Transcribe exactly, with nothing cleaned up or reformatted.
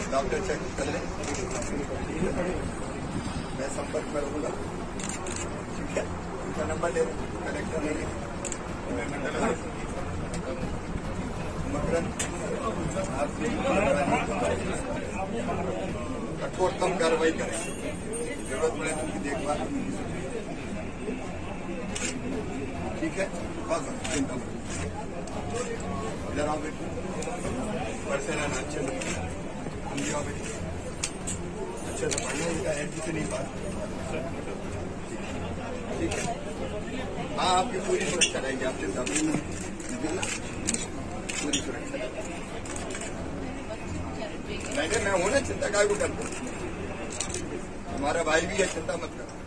Doctor check कर लें, मैं संपर्क में रहूंगा। ठीक है, उनका नंबर ले रहे कलेक्टर नहीं मकरन, कठोरतम कार्रवाई करें, जरूरत पड़े तो उनकी देखभाल। ठीक है, बस चिंता मत, इधर आओ बेटी, पढ़ते रहना अच्छे से, समझी आओ बेटी, अच्छे से पढ़ना, इनका एंट्री से नहीं पास। ठीक है, हाँ आपकी पूरी सुरक्षा रहेगी, आप चिंता नहीं ना, पूरी सुरक्षा। मैंने मैं हूं ना, चिंता काय को करता हूँ, हमारा भाई भी है, चिंता मत करो।